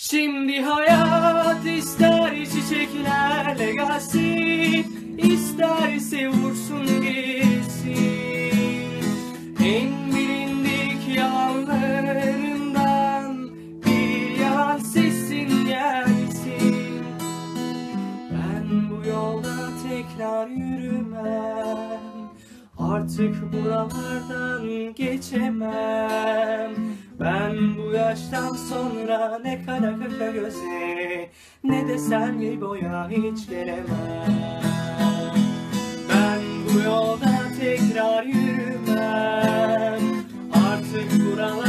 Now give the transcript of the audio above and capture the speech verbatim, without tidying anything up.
Şimdi hayat ister çiçeklerle gelsin, isterse vursun gitsin. En bilindik yalanlarından bir yalan sesin gelsin. Ben bu yolda tekrar yürümem, artık buralardan geçemem. Ben bu yaştan sonra ne kara kaka göze, ne de sen bir boya hiç gelemem. Ben bu yolda tekrar yürümem, artık buralar